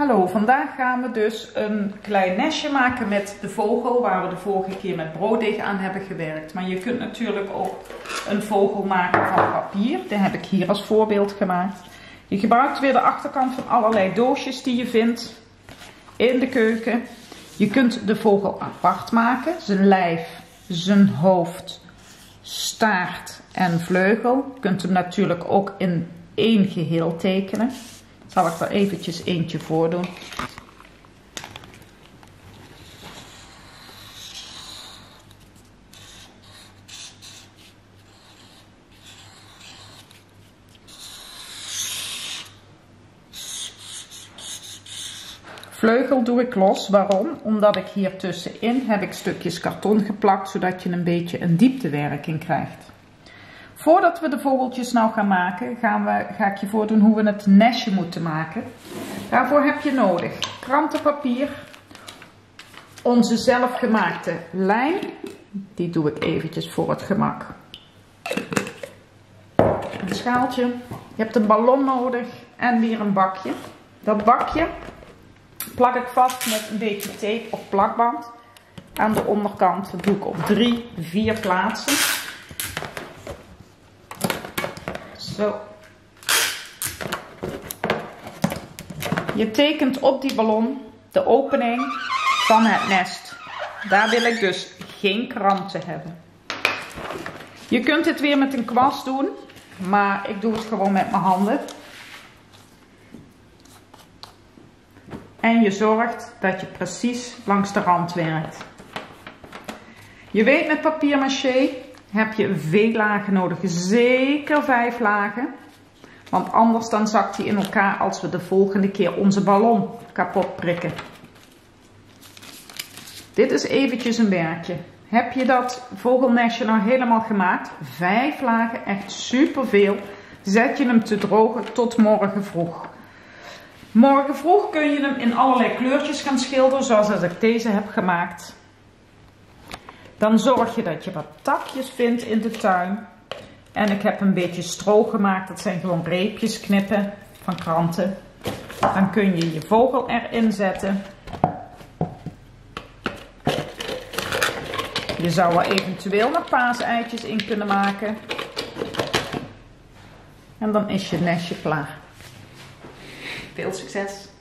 Hallo, vandaag gaan we dus een klein nestje maken met de vogel waar we de vorige keer met brooddeeg aan hebben gewerkt. Maar je kunt natuurlijk ook een vogel maken van papier. Die heb ik hier als voorbeeld gemaakt. Je gebruikt weer de achterkant van allerlei doosjes die je vindt in de keuken. Je kunt de vogel apart maken, zijn lijf, zijn hoofd, staart en vleugel. Je kunt hem natuurlijk ook in één geheel tekenen. Zal ik er eventjes eentje voor doen. Vleugel doe ik los. Waarom? Omdat ik hier tussenin heb ik stukjes karton geplakt, zodat je een beetje een dieptewerking krijgt. Voordat we de vogeltjes nou gaan maken, ga ik je voordoen hoe we het nestje moeten maken. Daarvoor heb je nodig krantenpapier, onze zelfgemaakte lijm, die doe ik eventjes voor het gemak. Een schaaltje, je hebt een ballon nodig en weer een bakje. Dat bakje plak ik vast met een beetje tape of plakband aan de onderkant. Dat doe ik op 3-4 plaatsen. Zo. Je tekent op die ballon de opening van het nest. Daar wil ik dus geen kranten hebben. Je kunt dit weer met een kwast doen, maar ik doe het gewoon met mijn handen. En je zorgt dat je precies langs de rand werkt. Je weet met papier-mâché heb je veel lagen nodig, zeker 5 lagen. Want anders dan zakt hij in elkaar als we de volgende keer onze ballon kapot prikken. Dit is eventjes een werkje. Heb je dat vogelnestje nou helemaal gemaakt? 5 lagen, echt superveel. Zet je hem te drogen tot morgen vroeg. Morgen vroeg kun je hem in allerlei kleurtjes gaan schilderen, zoals als ik deze heb gemaakt. Dan zorg je dat je wat takjes vindt in de tuin. En ik heb een beetje stro gemaakt. Dat zijn gewoon reepjes knippen van kranten. Dan kun je je vogel erin zetten. Je zou er eventueel nog paaseitjes in kunnen maken. En dan is je nestje klaar. Veel succes!